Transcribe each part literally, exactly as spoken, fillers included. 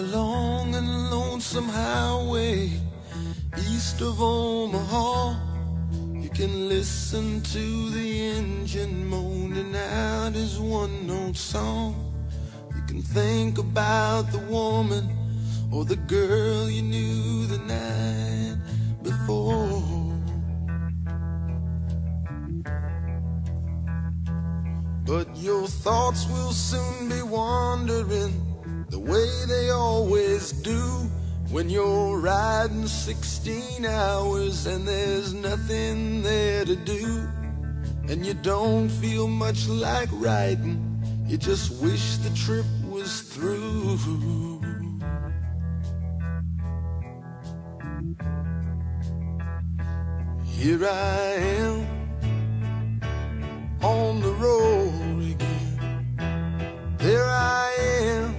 a long and lonesome highway east of Omaha. You can listen to the engine moaning out his one-note song. You can think about the woman or the girl you knew the night before. But your thoughts will soon be wandering the way they always do when you're riding sixteen hours and there's nothing there to do, and you don't feel much like riding, you just wish the trip was through. Here I am on the road again. There I am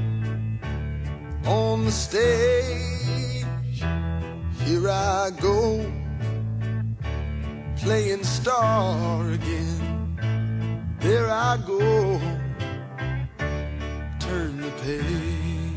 on the stage. Here I go, playing star again. There I go, turn the page.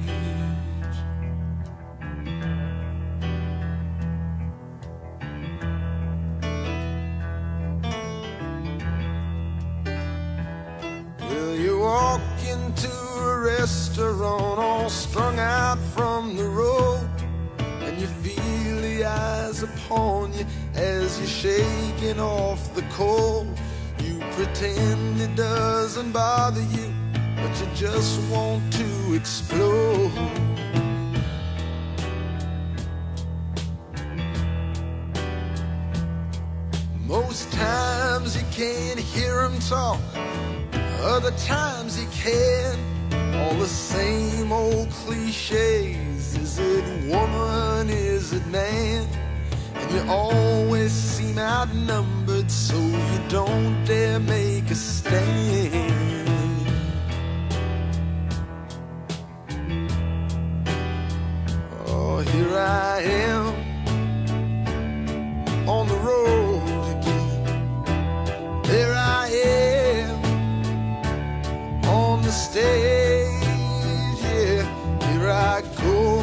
Well, you walk into a restaurant all strung out from the road, and you feel the eyes upon you as you're shaking off the cold. You pretend it doesn't bother you, but you just want to explode. Most times you can't hear him talk, other times you can. All the same old cliches. Is it woman, is it man? And you always seem outnumbered, so you don't dare make a stand. Oh, here I am on the road again. There I am on the stage, yeah. Here I go,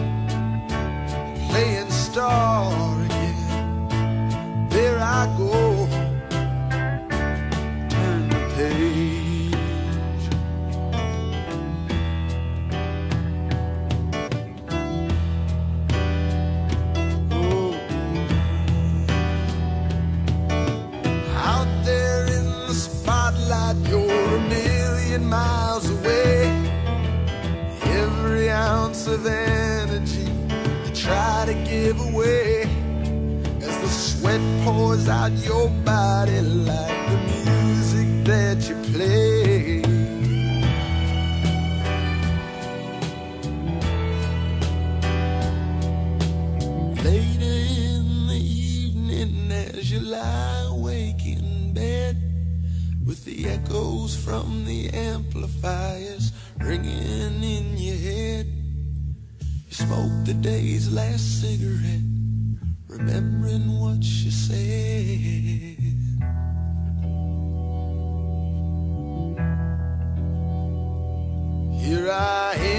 playing star again. There I go, turn the page. Oh. Out there in the spotlight, you're a million miles away. Every ounce of energy you try to give away as the sweat pours out your body like the music that you play. Later in the evening as you lie awake in bed, with the echoes from the amplifiers ringing in your head, you smoke the day's last cigarette, remembering what you said. Here I am